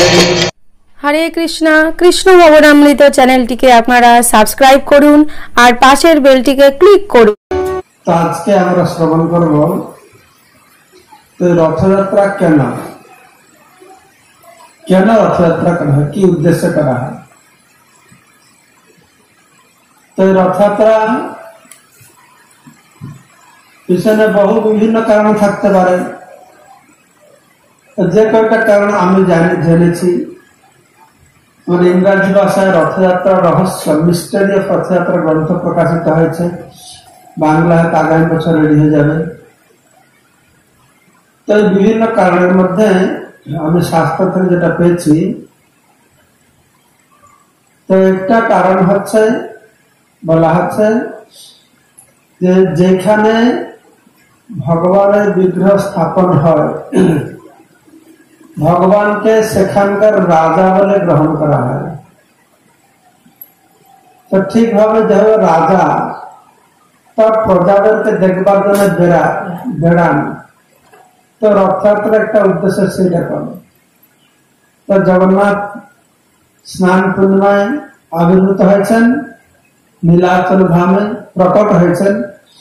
हरे कृष्णा कृष्ण भवनामृत चैनलটিকে আপনারা সাবস্ক্রাইব করুন আর পাশের বেলটিকে ক্লিক করুন। তো আজকে আমরা শ্রবণ করব তো রথযাত্রা কেন কেন রথযাত্রা করা হয়, কি উদ্দেশ্যে করা হয়। তো রথযাত্রা পিছনে বহু বিভিন্ন কারণ থাকতে পারে। যে কয়েকটা কারণ আমি জেনেছি, আমার ইংরাজি ভাষায় রথযাত্রা রহস্য মিস্টারি অফ রথযাত্রা গ্রন্থ প্রকাশিত হয়েছে, বাংলায় আগামী বছর রেডি হয়ে যাবে। তো বিভিন্ন কারণের মধ্যে আমি শাস্ত্র থেকে যেটা পেয়েছি, তো একটা কারণ হচ্ছে বলা হচ্ছে যে যেখানে ভগবানের বিগ্রহ স্থাপন হয় ভগবানকে সেখানকার রাজা বলে গ্রহণ করা হয়। তো ঠিকভাবে যেভাবে রাজা তার প্রজাদেরকে দেখবার জন্য বেড়ান, তো রথযাত্রা একটা উদ্দেশ্য সেটা করে। তো জগন্নাথ স্নান পূর্ণিমায় আবির্ভূত হয়েছেন, নীলাচল ধামে প্রকট হয়েছেন।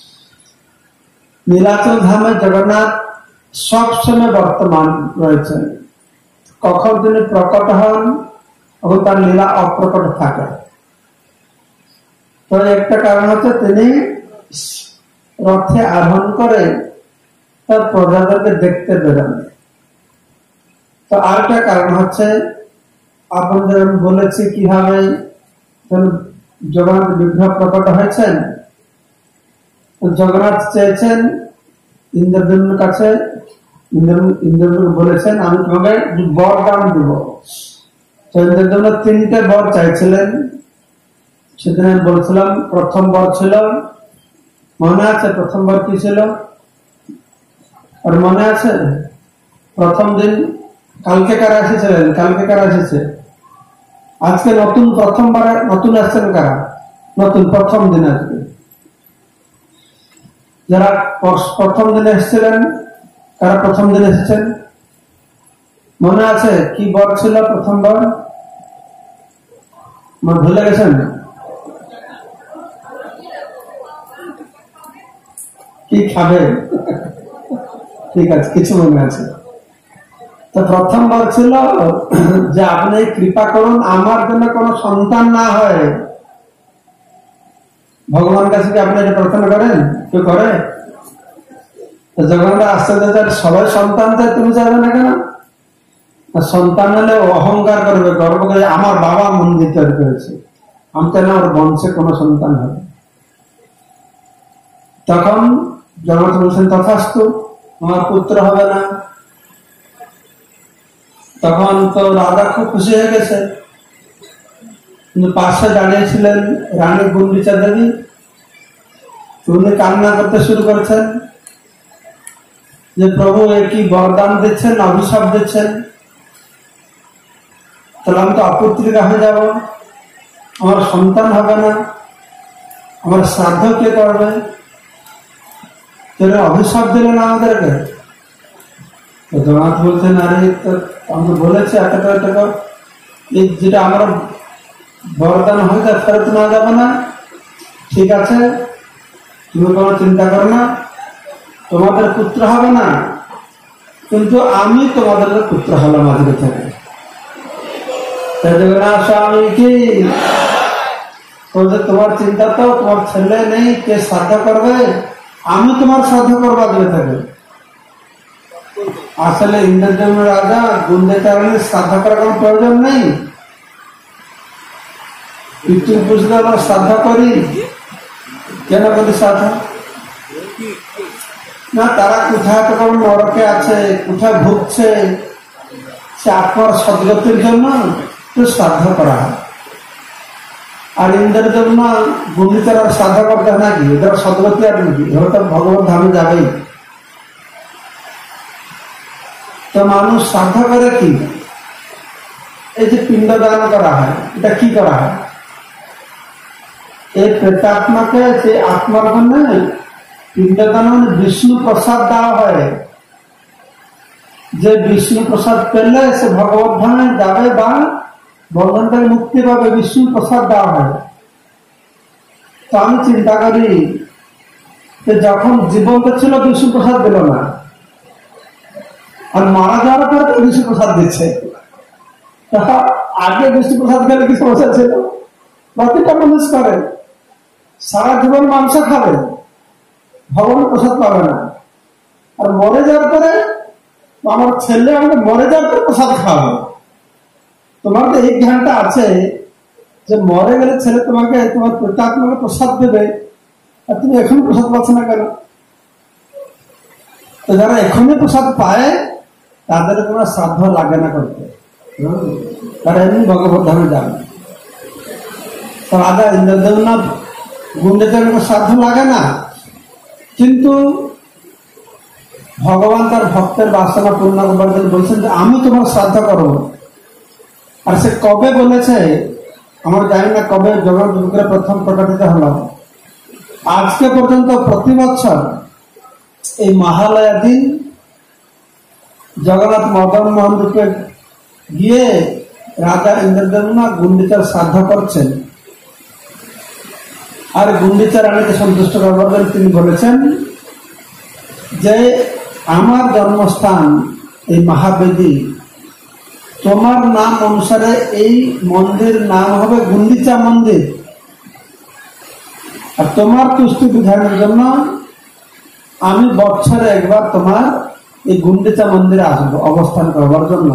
নীলাচল ধামে জগন্নাথ সবসময় বর্তমান রয়েছেন। কখন তিনি প্রকট হন এবং তার লীলা অপ্রকট থাকে। তো একটা কারণ হচ্ছে তিনি রথে আরোহণ করে তার প্রজাদেরকে দেখতে বেরোন। তো আরেকটা কারণ হচ্ছে আপনাদের বলেছি কিভাবে জগন্নাথ বিগ্রহ প্রকট হয়েছেন। জগন্নাথ চেয়েছেন ইন্দ্রদেবের কাছে, ইন্দ্রদেব বলেছেন আমি তোমাকে বর দান দেব। ইন্দ্রদেব 3টে বর চাইছিলেন। সেদিন বলছিলাম প্রথম বর ছিল, মনে আছে প্রথম বর কি ছিল? আর মনে আছে প্রথম দিন কালকে কারা এসেছিলেন? কালকে কারা এসেছে? আজকে নতুন প্রথমবার নতুন আসছেন কারা? নতুন প্রথম দিন আজকে যারা প্রথম দিনে এসেছিলেন, কারা প্রথম দিন এসেছেন মনে আছে? কি বর ছিল প্রথম বর? ভুলে গেছেন? কি খাবে? ঠিক আছে, কিছু মনে আছে। তো প্রথম বর ছিল যে আপনি কৃপা করুন আমার জন্য কোনো সন্তান না হয়। ভগবান কাছে কি আপনি এটা প্রার্থনা করেন? কেউ করে? জগন্নাথ আস্তে আস্তে সবাই সন্তান চায়, তুমি চাইবে না কেন? সন্তান হলে অহংকার করবে, গর্ব করে আমার বাবা মন্দির তৈরি করেছে, আমি চাই না আমার বংশে কোনো সন্তান হবে। তখন জগন্নাথ বলছেন তথাস্তু, আমার পুত্র হবে না। তখন তো রাজা খুব খুশি হয়ে গেছে, কিন্তু পাশে দাঁড়িয়েছিলেন রানী গুন্ডিচা দেবী। উনি কান্না করতে শুরু করেছেন যে প্রভু এ কি বরদান দিচ্ছেন, অভিশাপ দিচ্ছেন? তাহলে আমি তো অপুত্রিকা হয়ে যাব, আমার সন্তান হবে না, আমার শ্রাদ্ধ কে করবে? অভিশাপ দিলেন আমাদেরকে। জগন্নাথ বলছেন আরে আমি বলেছি এতটা টাকা যেটা আমার বরদান হয়ে যায় ফেরত না যাবে না। ঠিক আছে, তুমি কোনো চিন্তা করো না, তোমাদের পুত্র হবে না, কিন্তু আমি তোমাদের পুত্র হলাম আজকে থেকে। স্বামী কি বলছে তোমার চিন্তা তো, তোমার ছেলে নেই, কে শ্রাদ্ধ করবে? আমি তোমার শ্রাদ্ধ করবো আজকে থেকে। আসলে ইন্দ্রদেব রাজা গুন্ডেচারণে শ্রাদ্ধ করার কোন প্রয়োজন নেই। পিতৃপুরুষদের আমরা শ্রাদ্ধ করি কেন করি শ্রাদ্ধ? না তারা কোথায় তো কোন নরকে আছে, কোথায় ভুগছে, সে আত্মার সদ্গতির জন্য তো শ্রাদ্ধ করা হয়। আর ইন্দ্রদেব না গুন্ডিচারণ শ্রাদ্ধ করতে হয় নাকি? এদের সদ্গতি আর নাকি? এরা তো ভগবান ধামে যাবেই। তো মানুষ শ্রাদ্ধ করে কি? এই যে পিণ্ডদান করা হয়, এটা কি করা হয়? এই প্রেতাত্মাকে সেই আত্মার জন্য পিণ্ডদান বিষ্ণু প্রসাদ দেওয়া হয়। যে বিষ্ণু প্রসাদ পেলে সে ভগবত ধামে যাবে বা বন্ধন থেকে মুক্তি পাবে, বিষ্ণু প্রসাদ দেওয়া হয়। তো আমি চিন্তা করি যে যখন জীবন্ত ছিল বিষ্ণু প্রসাদ দিল না, আর মারা যাওয়ার পরে তো বিষ্ণু প্রসাদ দিচ্ছে, আগে বিষ্ণু প্রসাদ গেলে কি সমস্যা ছিল? প্রতিটা মানুষ করে, সারা জীবন মাংস খাবে, ভগবান প্রসাদ পাবে না। আর মরে যাওয়ার পরে আমার ছেলে আমাকে মরে যাওয়ার পরে প্রসাদ খাওয়াবে। তোমার তো এই জ্ঞানটা আছে যে মরে গেলে ছেলে তোমাকে, তোমার পিতা তোমাকে প্রসাদ দেবে, আর তুমি এখন প্রসাদ পাচ্ছ না কেন? তো যারা এখনই প্রসাদ পায় তাদের কোনো শ্রাদ্ধ লাগে না করতে, তারা এমনি ভগবত ধামে যাবে। তো রাজা ইন্দ্রদেবনাথ গুন্ডিচার শ্রাদ্ধ লাগে না, কিন্তু ভগবান তার ভক্তের বাসনা পূর্ণ করবার জন্য বলছেন যে আমি তোমার শ্রাদ্ধ করবো। আর সে কবে বলেছে আমার জানি না, কবে জগৎ যুগের প্রথম প্রকাশিত হলো। আজকে পর্যন্ত প্রতি বছর এই মহালয়া দিন জগন্নাথ মদন মোহন রূপে গিয়ে রাজা ইন্দ্রদেবনাথ গুন্ডিচার শ্রাদ্ধ করছেন। আর গুন্ডিচা রানীকে সন্তুষ্ট করবার জন্য তিনি বলেছেন যে আমার জন্মস্থান এই মহাবেদী, তোমার নাম অনুসারে এই মন্দির নাম হবে গুন্ডিচা মন্দির। আর তোমার তুষ্টি বিধানের জন্য আমি বছরে একবার তোমার এই গুন্ডিচা মন্দিরে আসবো অবস্থান করবার জন্য।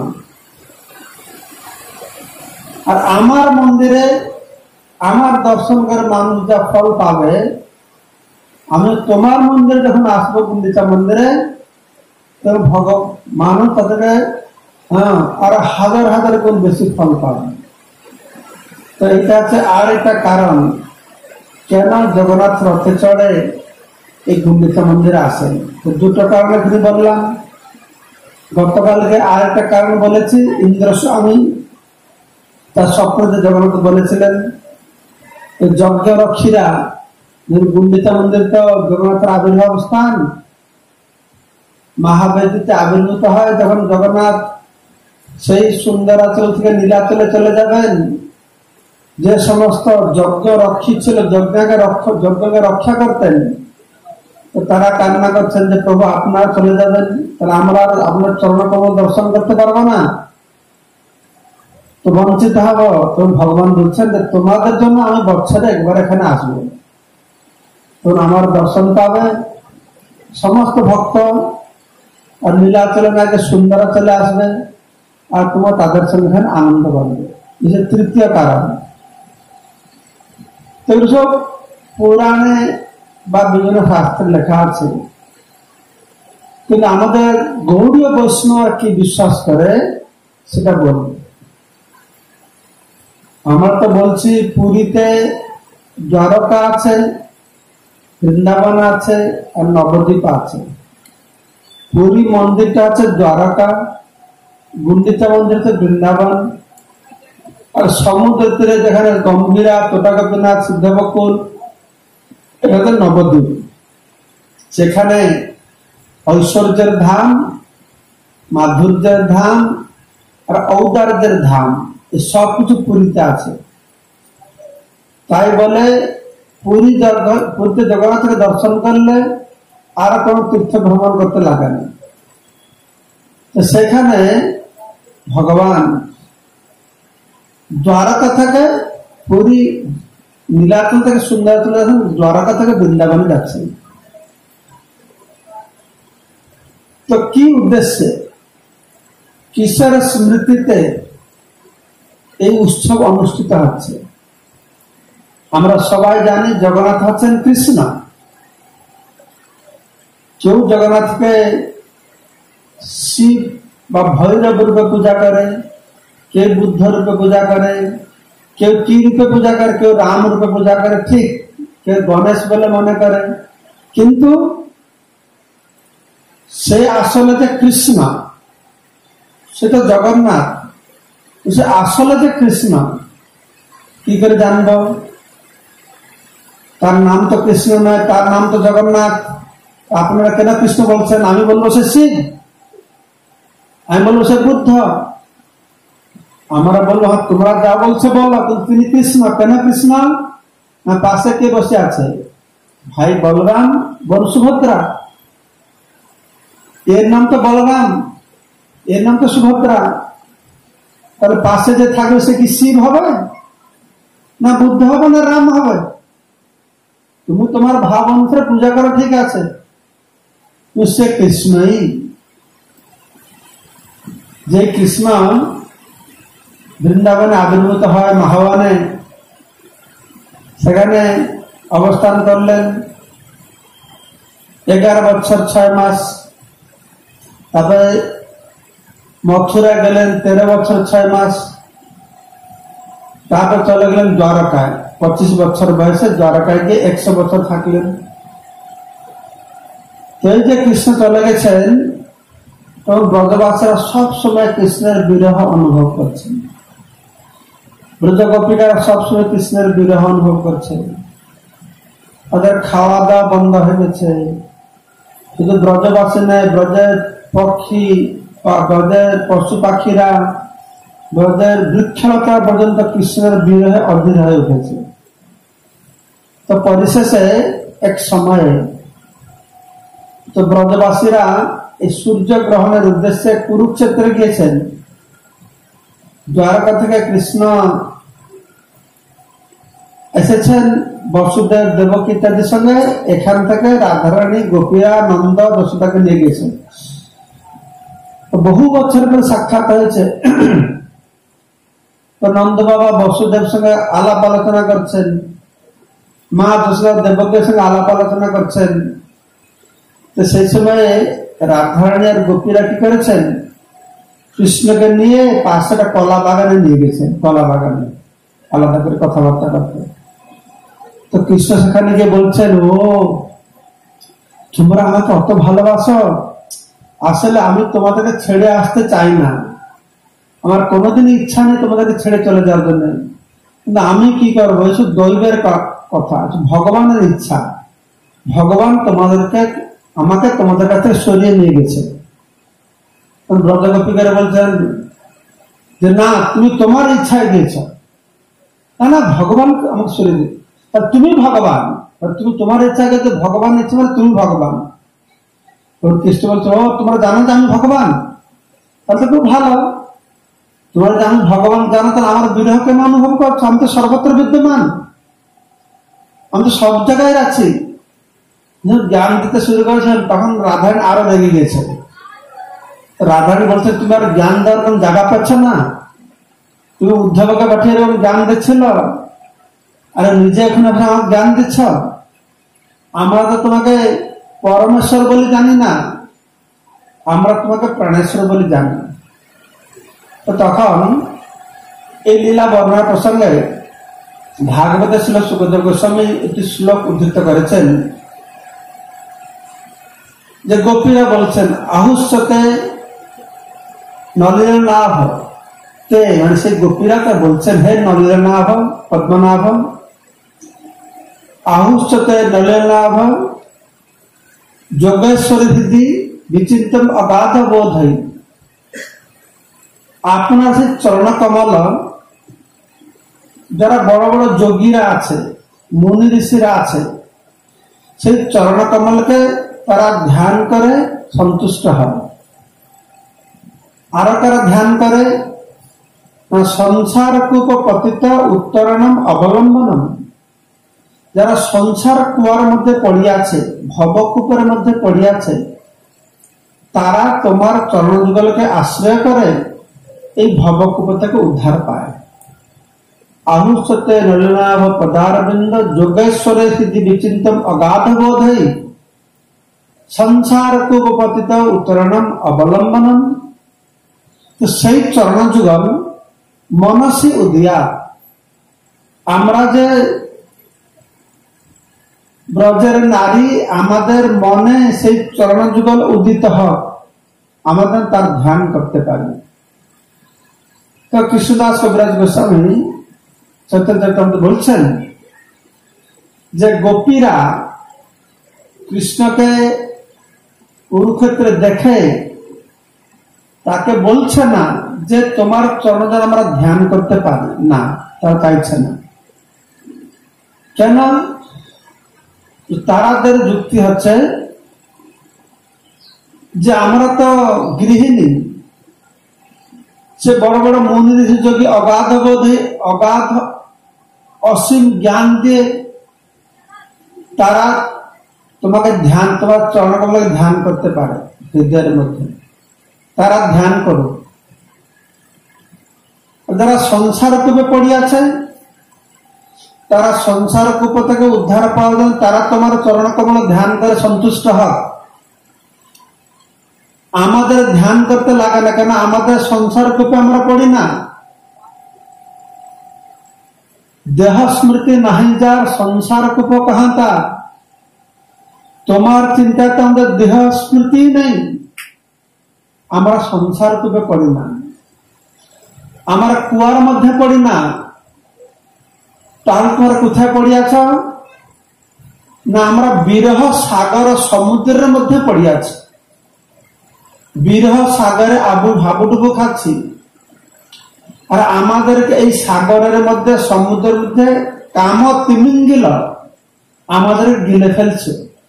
আর আমার মন্দিরে আমার দর্শন করে মানুষ যা ফল পাবে, আমি তোমার মন্দিরে যখন আসবো গুন্ডিচা মন্দিরে, তখন মানুষ তাদেরকে আরো হাজার হাজার গুণ বেশি ফল পাবে। তো এটা হচ্ছে আর একটা কারণ কেন জগন্নাথ রথে চড়ে এই গুন্ডিচা মন্দিরে আসেন। তো দুটো কারণে তিনি বললাম। গতকালকে আর একটা কারণ বলেছি, ইন্দ্রস্বামী তার স্বপ্নে জগন্নাথ বলেছিলেন যজ্ঞ রক্ষীরা, গুন্ডিচা মন্দির তো জগন্নাথের আবির্ভাব স্থান, মহাবেদীতে আবির্ভূত হয় যখন জগন্নাথ সেই সুন্দরাচল থেকে নীলাচলে চলে যাবেন। যে সমস্ত যজ্ঞ রক্ষী ছিল, যজ্ঞকে রক্ষা করতেন, তো তারা কান্না করছেন যে প্রভু আপনারা চলে যাবেন, তাহলে আমরা আপনার চরণকমল দর্শন করতে পারবো না, তো বঞ্চিত হব। তখন ভগবান বলছেন যে তোমাদের জন্য আমি বছরে একবার এখানে আসবো, তখন আমার দর্শন পাবে সমস্ত ভক্ত। আর নীলাচলে না যে সুন্দরা চলে আসবে, আর তোমার তাদের সঙ্গে এখানে আনন্দ করবে। এই তৃতীয় কারণ। তো সব পুরাণে বা বিভিন্ন শাস্ত্রে লেখা আছে, কিন্তু আমাদের গৌড়ীয় বৈষ্ণব কি বিশ্বাস করে সেটা বলবো। আমরা তো বলছি পুরীতে দ্বারকা আছে, বৃন্দাবন আছে, আর নবদ্বীপ আছে। পুরী মন্দিরটা আছে দ্বারকা, গুন্ডিচা মন্দির হচ্ছে বৃন্দাবন, আর সমুদ্র তীরে যেখানে গম্ভীরা, তথাগতনাথ, সিদ্ধবকুল, এটা হচ্ছে নবদ্বীপ, সেখানে ঐশ্বর্যের ধাম, মাধুর্যের ধাম আর ঔদার্যের ধাম, এই সবকিছু পুরীতে আছে। তাই বলে পুরীতে জগন্নাথকে দর্শন করলে আর কোন তীর্থ ভ্রমণ করতে লাগে না। তো সেখানে ভগবান দ্বারকা থেকে পুরী, নীলাচল থেকে সুন্দরাচল যাচ্ছেন, দ্বারকা থেকে বৃন্দাবনে যাচ্ছেন। তো কি উদ্দেশ্যে, কিসের স্মৃতিতে এই উৎসব অনুষ্ঠিত হচ্ছে? আমরা সবাই জানি জগন্নাথ হচ্ছেন কৃষ্ণ। কেউ জগন্নাথকে শিব বা ভৈরব রূপে পূজা করে, কেউ বুদ্ধ রূপে পূজা করে, কেউ কি রূপে পূজা করে, কেউ রাম রূপে পূজা করে, ঠিক, কেউ গণেশ বলে মনে করে। কিন্তু সে আসলে যে কৃষ্ণ, সে তো জগন্নাথ, সে আসলে যে কৃষ্ণ কি করে জানব? তার নাম তো কৃষ্ণ নয়, তার নাম তো জগন্নাথ। আপনারা কেন কৃষ্ণ বলছেন? আমি বলবো সে শিব। আমি বলবো সে বুদ্ধ। আমরা বলবো হ্যাঁ তোমরা যা বলছো বলো, কিন্তু তিনি কৃষ্ণ। কেন কৃষ্ণ? না পাশে কে বসে আছে? ভাই বলরাম, বোন সুভদ্রা। এর নাম তো বলরাম, এর নাম তো সুভদ্রা। তাহলে পাশে যে থাকবে সে কি শিব হবে, না বুদ্ধ হবে, না রাম হবে? তুমি তোমার ভাব অনুসারে পূজা করো, ঠিক আছে, সে কৃষ্ণই। যে কৃষ্ণ বৃন্দাবনে আবির্ভূত হয় মাহবানে, সেখানে অবস্থান করলেন 11 বছর 6 মাস। তারপরে মথুরা গেলেন 13 বছর 6 মাস। তারপর চলে গেলেন দ্বারকায়, 25 বছর বয়সে দ্বারকায় গিয়ে 100 বছর থাকলেন। তো এই যে কৃষ্ণ চলে গেছেন, তখন ব্রজবাসীরা সব সময় কৃষ্ণের বিরহ অনুভব করছেন। ব্রজ গোপিকারা সবসময় কৃষ্ণের বিরহ অনুভব করছে। ওদের খাওয়া দাওয়া বন্ধ হয়ে গেছে। শুধু ব্রজবাসী নয়, ব্রজের পক্ষী, ব্রজের পশু পাখিরা, ব্রজের বৃক্ষলতা পর্যন্ত কৃষ্ণের বিরহে অধীর হয়ে উঠেছে। তো পরিশেষে এক সময়ে তো ব্রজবাসীরা এই সূর্য গ্রহণের উদ্দেশ্যে কুরুক্ষেত্রে গিয়েছেন। দ্বারকা থেকে কৃষ্ণ এসেছেন বসুদেব, দেবকী ইত্যাদির সঙ্গে। এখান থেকে রাধারানী, গোপীরা, নন্দ, যশোদাকে নিয়ে গেছেন। বহু বছর পর সাক্ষাৎ হয়েছে। তো নন্দ বাবা বসুদেব সঙ্গে আলাপ আলোচনা করছেন, মা যশোদা দেবকীর সঙ্গে আলাপ আলোচনা করছেন। তো সেই সময়ে রাধারানী আর গোপীরা কি করেছেন? কৃষ্ণকে নিয়ে পাশে একটা কলা বাগানে নিয়ে গেছেন। কলা বাগানে আলাদা করে কথাবার্তা করতে। তো কৃষ্ণ সেখানে গিয়ে বলছেন, ও তোমরা আমাকে অত ভালোবাসো, আসলে আমি তোমাদেরকে ছেড়ে আসতে চাই না। আমার কোনোদিন ইচ্ছা নেই তোমাদেরকে ছেড়ে চলে যাওয়ার জন্য, কিন্তু আমি কি করবো? এসব দৈবের কথা, ভগবানের ইচ্ছা। ভগবান আমাকে তোমাদের কাছে সরিয়ে নিয়ে গেছে। ব্রজগোপিকারা বলছেন যে না, তুমি তোমার ইচ্ছায় গিয়েছ, না ভগবান আমাকে সরিয়ে দিয়েছে। তুমি ভগবান, তুমি তোমার ইচ্ছা গেছে, ভগবান ইচ্ছা মানে তুমি ভগবান। কৃষ্ণ বলছো, ও তোমরা জানো যে আমি ভগবান, তাহলে খুব ভালো। তোমরা যে আমি ভগবান জানো, তাহলে আমার বিরহ কেন অনুভব করছো? আমি তো সর্বত্র বিদ্যমান, আমি তো সব জায়গায় আছি। জ্ঞান দিতে শুরু করেছেন, তখন রাধারানী আরো রেগে গেছে। রাধারানী বলছে, তুমি আর জ্ঞান দেওয়ার কোন জায়গা পাচ্ছ না? তুমি উদ্ধবকে পাঠিয়ে এরকম জ্ঞান দিচ্ছিল, আর নিজে এখন আমার জ্ঞান দিচ্ছ। আমরা তো তোমাকে পরমেশ্বর বলে জানি না, আমরা তোমাকে প্রাণেশ্বর বলে জানি। তো তখন এই লীলা বর্ণনা প্রসঙ্গে ভাগবতে ছিল সুখদেব গোস্বামী একটি শ্লোক উদ্ধৃত করেছেন, যে গোপীরা বলছেন, আহুষ্যতে নলিনাভ তে, মানে সেই গোপীরা তা বলছেন, হে নলিনাভ পদ্মনাভ, আহুষ্যতে নলিনাভ যোগেশ্বরী দিদি বিচিন্তম অগাধ বোধ হই। আপনার সেই চরণ কমল, যারা বড় বড় যোগীরা আছে, মুনি ঋষিরা আছে, সেই চরণ কমলকে তারা ধ্যান করে সন্তুষ্ট হয়। আরো তারা ধ্যান করে সংসার কূপ পতিত উত্তরণম অবলম্বনম। যারা সংসার কুয়ার মধ্যে পড়িয়াছে, ভবকূপের মধ্যে পড়িয়াছে, তারা তোমার চরণ যুগলকে আশ্রয় করে এই ভবকূপ থেকে উদ্ধার পায়। আহুষ্যতে নলিনাভ পদারবিন্দ যোগেশ্বরে সিদ্ধি বিচিন্তম অগাধ বোধই সংসার কূপ পতিত উত্তরণম অবলম্বনম। তো সেই চরণ যুগল মনসি উদিয়া, আমরা যে ব্রজের নারী, আমাদের মনে সেই চরণ যুগল উদিত হয়, আমাদের তার ধ্যান করতে পারি। তো কৃষ্ণদাস কবিরাজ গোস্বামী চৈতন্য চরিতামৃতে বলছেন যে গোপীরা কৃষ্ণকে কুরুক্ষেত্রে দেখে তাকে বলছে না যে তোমার চরণে আমরা ধ্যান করতে পারি না, তারা চাইছে না। কেন? তারাদের যুক্তি হচ্ছে যে আমরা তো গৃহিণী, সে বড় বড় মুনি ঋষি যোগী অগাধ বোধে অগাধ অসীম জ্ঞান দিয়ে তারা তোমাকে ধ্যান, তোমার চরণকমলকে ধ্যান করতে পারে হৃদয়ের মধ্যে। তারা ধ্যান করো। যারা সংসার কূপে পড়িয়াছে, তারা সংসার কূপ থেকে উদ্ধার পাওয়ার জন্য তারা তোমার চরণকমল ধ্যান করে সন্তুষ্ট হয়। আমাদের ধ্যান করতে লাগে না, কেন আমাদের সংসার কূপে আমরা পড়ি না। দেহ স্মৃতি নাহি যার সংসার কূপ কাহা তার। তোমার চিন্তাতে আমাদের দেহ স্মৃতি নেই, আমরা সংসার কূপে পড়ি না, আমরা কুয়ার মধ্যে পড়ি না। তাহলে তোমরা কোথায় পড়িয়াছ না? আমরা বিরহ সাগর সমুদ্রের মধ্যে পড়িয়াছি। বিরহ সাগরে হাবুডুবু খাচ্ছি, আর আমাদেরকে এই সাগরের মধ্যে, সমুদ্রের মধ্যে কাম তিমিঙ্গিল আমাদের গিলে ফেলছে।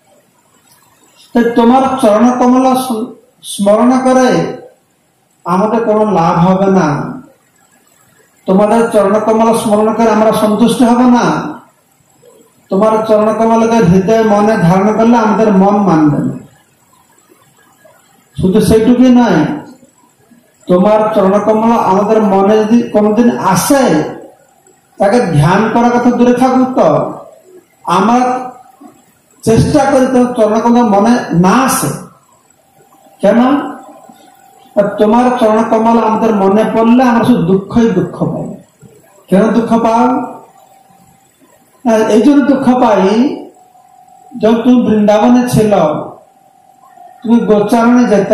তোমার চরণ কমল স্মরণ করে আমাদের কোনো লাভ হবে না। তোমাদের চরণ কমল স্মরণ করে আমরা সন্তুষ্ট হব না। তোমার চরণ কমলকে হৃদয় মনে ধারণ করলে আমাদের মন মানবে না। শুধু সেইটুকুই নয়, তোমার চরণ কমল আমাদের মনে যদি কোনদিন আসে, তাকে ধ্যান করার কথা দূরে থাকুক, তো আমরা চেষ্টা করি তোমার চরণ কমল মনে না আসে। কেন? তোমার চরণ কমল আমাদের মনে পড়লে আমরা শুধু দুঃখই দুঃখ পাই। কেন দুঃখ পাও? এই জন্য দুঃখ পাই, যখন তুমি বৃন্দাবনে ছিল, তুমি গোচারণে যেত,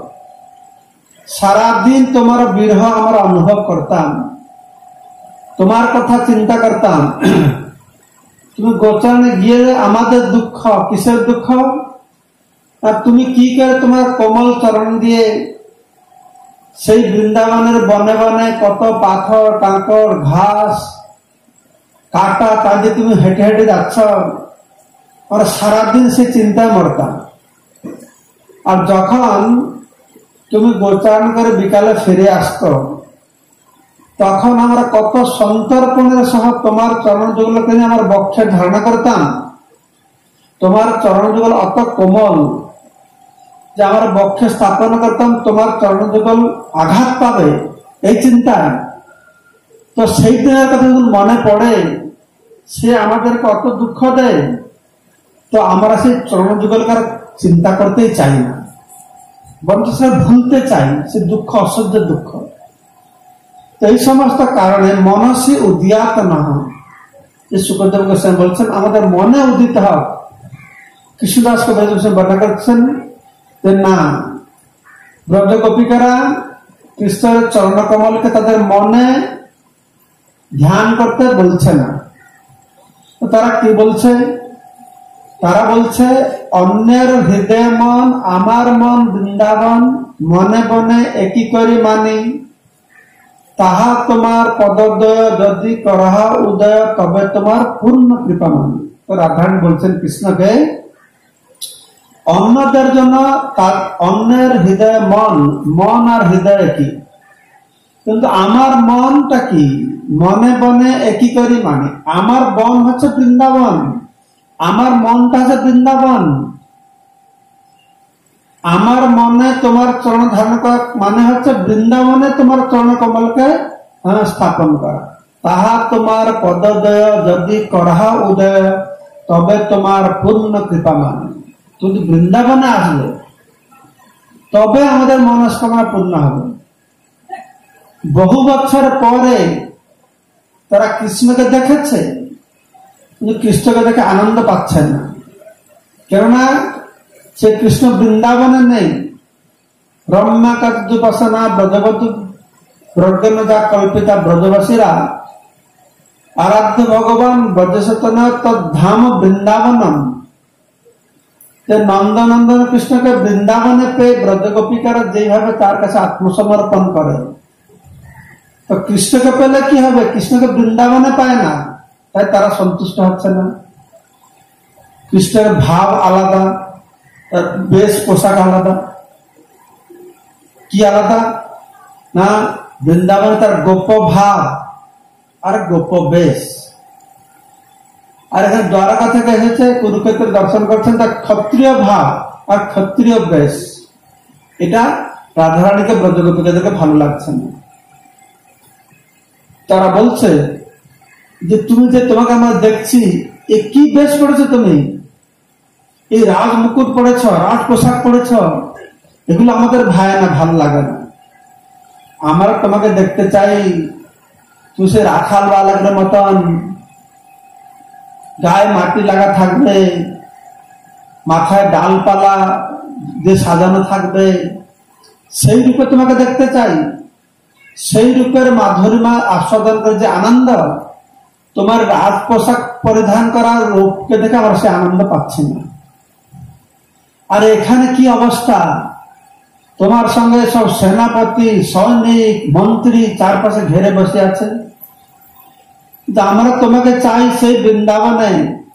সারাদিন তোমার বিরহ আমরা অনুভব করতাম, তোমার কথা চিন্তা করতাম। তুমি গোচারণে গিয়ে আমাদের দুঃখ, কিসের দুঃখ? আর তুমি কি করে তোমার কোমল চরণ দিয়ে সেই বৃন্দাবনের বনে বনে কত পাথর, কাঁকড়, ঘাস, কাটা, তা দিয়ে তুমি হেঁটে হেঁটে যাচ্ছ, আমরা সারাদিন সে চিন্তায় মরতাম। আর যখন তুমি গোচারণ করে বিকালে ফিরে আসতো, তখন আমরা কত সন্তর্পণের সহ তোমার চরণ যুগলকে নিয়ে আমার বক্ষে ধারণা করতাম। তোমার চরণ যুগল অত কোমল যে আমার বক্ষে স্থাপন করতাম, তোমার চরণ যুগল আঘাত পাবে এই চিন্তা। তো সেই দিনের কথা যখন মনে পড়ে, সে আমাদেরকে অত দুঃখ দেয়, তো আমরা সেই চরণ যুগলকার চিন্তা করতেই চাই না, বরঞ্চ সে ভুলতে চাই, সে দুঃখ অসহ্য দুঃখ। তো এই সমস্ত কারণে মনসী উদিয়াত না হয়, সুখদেব গোস্বামী বলছেন আমাদের মনে উদিত হয়। কৃষ্ণদাস কবিরাজ গোস্বামী বর্ণনা করছেন যে না, ব্রজ গোপিকারা কৃষ্ণের চরণ কমলকে তাদের মনে ধ্যান করতে বলছে না। তো তারা কি বলছে? তারা বলছে অন্যের হৃদয় মন আমার মন বৃন্দাবন, মনে বনে একই করি মানি, তাহা তোমার পদোদয় যদি করহা উদয়, তবে তোমার পূর্ণ কৃপা মানি। তো রাধারানী বলছেন কৃষ্ণকে, অন্যদের জন্য তার অন্যের হৃদয় মন, মন আর হৃদয় একই, কিন্তু আমার মনটা কি? মনে বনে একই করি মানে, আমার বন হচ্ছে বৃন্দাবন, আমার মনটা হচ্ছে বৃন্দাবন। আমার মনে তোমার চরণ ধারণ করা মানে হচ্ছে বৃন্দাবনে তোমার চরণ কমলকে স্থাপন করা। তাহা তোমার পদোদয় যদি করহা উদয়, তবে তোমার পূর্ণ কৃপা মানে। তুমি বৃন্দাবনে আসলে তবে আমাদের মনস্কামনা পূর্ণ হবে। বহু বছর পরে তারা কৃষ্ণকে দেখেছে, কিন্তু কৃষ্ণকে দেখে আনন্দ পাচ্ছেন না, কেননা সে কৃষ্ণ বৃন্দাবনে নেই। রম্যা কার্যপাসনা ব্রজবতী প্রজ্ঞান যা কল্পিতা ব্রজবাসীরা আরাধ্য ভগবান ব্রজসতন তদ্ধাম বৃন্দাবনম। যে নন্দনন্দন কৃষ্ণকে বৃন্দাবনে পেয়ে ব্রজগোপিকারা যেভাবে তার কাছে আত্মসমর্পণ করে, তো কৃষ্ণকে পেলে কি হবে? কৃষ্ণকে বৃন্দাবনে পায় না, তাই তারা সন্তুষ্ট হচ্ছে না। কৃষ্ণের ভাব আলাদা, তার বেশ পোশাক আলাদা। কি আলাদা? না, বৃন্দাবনে তার গোপ ভাব আর গোপ বেশ। আর এখানে দ্বারকা থেকে এসেছে, কুরুক্ষেত্রে দর্শন করছেন, তার ক্ষত্রিয় ভাব আর ক্ষত্রিয় বেশ। এটা রাধারানীকে ব্রজগোপীদেরকে ভালো লাগছে না। তারা বলছে যে তুমি যে তোমাকে আমরা দেখছি, এ কি বেশ পড়েছো তুমি? এই রাজ মুকুট পড়েছ, রাজ পোশাক পড়েছ, এগুলো আমাদের ভাই না, ভালো লাগে না। আমরা তোমাকে দেখতে চাই তুই সে রাখাল বালকের মতন, গায়ে মাটি লাগা থাকবে, মাথায় ডালপালা দিয়ে সাজানো থাকবে, সেই রূপে তোমাকে দেখতে চাই। সেই রূপের মাধুরিমা আস্বাদন করে যে আনন্দ, তোমার রাজ পোশাক পরিধান করার রূপকে দেখে আমরা সে আনন্দ পাচ্ছি না। আর এখানে কি অবস্থা? তোমার সঙ্গে সব সেনাপতি, সৈনিক, মন্ত্রী চারপাশে ঘেরে বসে আছে। আমরা তোমাকে চাই সেই বৃন্দাবনে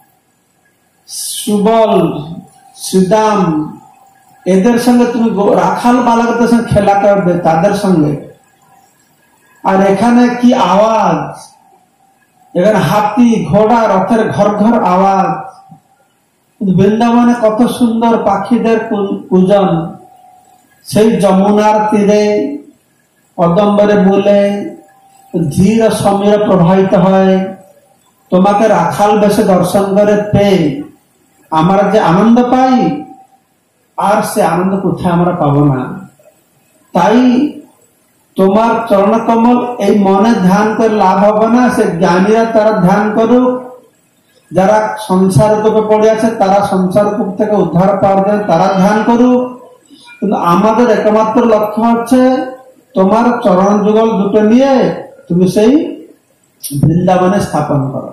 সুবল, শ্রীদাম এদের সঙ্গে তুমি রাখাল বালকদের সঙ্গে খেলা করবে, তাদের সঙ্গে। আর এখানে কি আওয়াজ! এখানে হাতি, ঘোড়া, রথের ঘর ঘর আওয়াজ। বৃন্দাবনে কত সুন্দর পাখিদের পূজন, সেই যমুনার তীরে পদম্বরে বলে ধীর সমীর প্রবাহিত হয়। তোমাকে রাখাল বেশে দর্শন করে পেয়ে আমরা যে আনন্দ পাই, আর সে আনন্দ কোথায় আমরা পাবো না। তাই তোমার চরণ কমল এই মনে ধ্যান করে লাভ হবে না। সে জ্ঞানীরা তারা ধ্যান করুক, যারা সংসার কূপে পড়ে আছে তারা সংসার কূপ থেকে উদ্ধার পাওয়ার জন্য তারা ধ্যান করুক। কিন্তু আমাদের একমাত্র লক্ষ্য হচ্ছে তোমার চরণ যুগল দুটো নিয়ে তুমি সেই বৃন্দাবনে স্থাপন করো,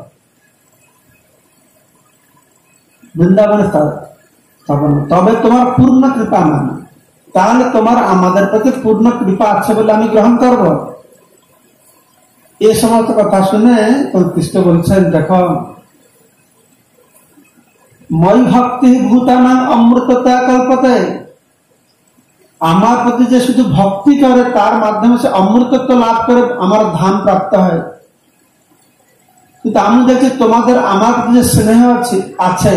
বৃন্দাবনে স্থাপন। তবে তোমার পূর্ণ কৃপা মানে, তাহলে তোমার আমাদের প্রতি পূর্ণ কৃপা আছে বলে আমি গ্রহণ করব। এই সমস্ত কথা শুনে কৃষ্ণ বলছেন, দেখো, মই ভক্তি ভূতানাং অমৃততা কল্পতে, আমার প্রতি যে শুধু ভক্তি করে তার মাধ্যমে সে অমৃতত্ব লাভ করে আমার ধাম প্রাপ্ত হয়। কিন্তু আমি দেখছি তোমাদের আমার প্রতি যে স্নেহ আছে,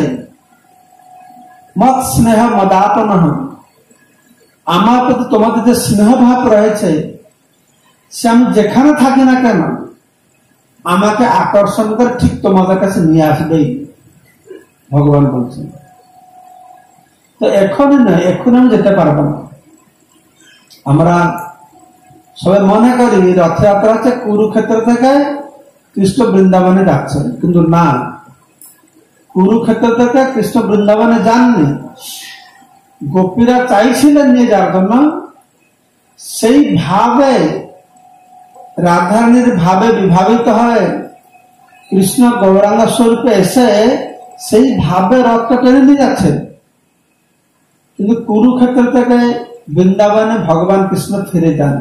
মত স্নেহ মদাপন, আমার প্রতি তোমাদের যে স্নেহ ভাব রয়েছে, সে আমি যেখানে থাকি না কেন আমাকে আকর্ষণ করে ঠিক তোমাদের কাছে নিয়ে আসবেই, ভগবান বলছেন। তো এখনই নয়, এখন আমি যেতে পারবো না। আমরা সবাই মনে করি রথযাত্রা হচ্ছে কুরুক্ষেত্র থেকে কৃষ্ণ বৃন্দাবনে যাচ্ছেন, কিন্তু না, কুরুক্ষেত্র থেকে কৃষ্ণ বৃন্দাবনে যাননি। গোপীরা চাইছিলেন নিয়ে যাওয়ার জন্য, সেই ভাবে রাধারানীর ভাবে বিভাবিত হয় কৃষ্ণ গৌরাঙ্গ স্বরূপে এসে সেই ভাবে রথটা টেনে নিয়ে যাচ্ছেন। কিন্তু কুরুক্ষেত্র থেকে বৃন্দাবনে ভগবান কৃষ্ণ ফিরে যান।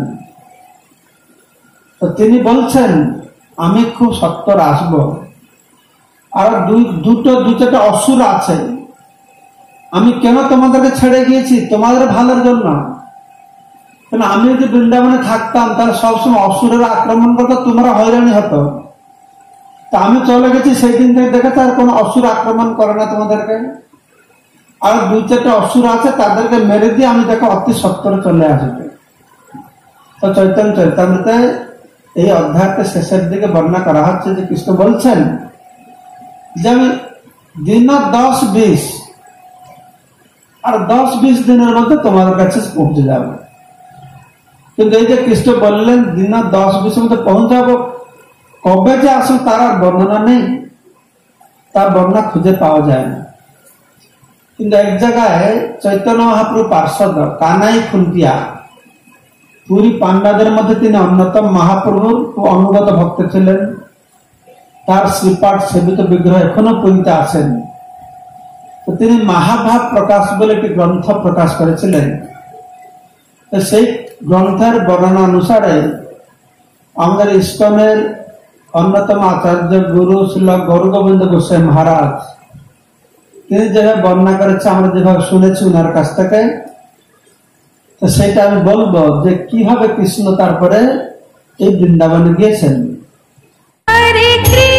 তো তিনি বলছেন, আমি খুব সত্তর আসব, আর দু চারটা অসুর আছে, আমি কেন তোমাদেরকে ছেড়ে গিয়েছি? তোমাদের ভালোর জন্য। কেন আমি যদি বৃন্দাবনে থাকতাম তাহলে সবসময় অসুরের আক্রমণ করতো, তোমরা হয়রানি হতো। তা আমি চলে গেছি, সেই দিন থেকে দেখেছি আর কোন অসুর আক্রমণ করে না তোমাদেরকে। আর দুই চারটা অসুর আছে, তাদেরকে মেরে দিয়ে আমি দেখো অতি সত্তরে চলে আসবে। তো চৈতন্য চরিতামৃতে এই অধ্যায়তে শেষের দিকে বর্ণনা করা হচ্ছে যে কৃষ্ণ বলছেন যে আমি দিন 10-20 আর 10-20 দিনের মধ্যে তোমাদের কাছে পৌঁছে যাবো। কিন্তু এই যে কৃষ্ণ বললেন দিন 10-20 মধ্যে পৌঁছাবো, কবে যে আসুন তার আর বর্ণনা নেই, তার বর্ণনা খুঁজে পাওয়া যায় না। কিন্তু এক জায়গায় চৈতন্য মহাপ্রভু পার্ষদ কানাই খুন্তিয়া, পুরী পান্ডাদের মধ্যে তিনি অন্যতম মহাপ্রভুর অনুগত ভক্ত ছিলেন। তার শ্রীপাঠ সেবিত বিগ্রহ এখনো পুরীতে আছেন। তো তিনি মহাভাব প্রকাশ বলে একটি গ্রন্থ প্রকাশ করেছিলেন। তো সেই গ্রন্থের বর্ণনা অনুসারে আমাদের ইস্কনের অন্যতম আচার্য গুরু শ্রীল গৌরগোবিন্দ গোস্বামী মহারাজ তিনি যেভাবে বর্ণনা করেছে, আমরা যেভাবে শুনেছি ওনার কাছ থেকে, তো সেটা আমি বলবো যে কিভাবে কৃষ্ণ তারপরে এই বৃন্দাবনে গিয়েছেন। হরে কৃষ্ণ।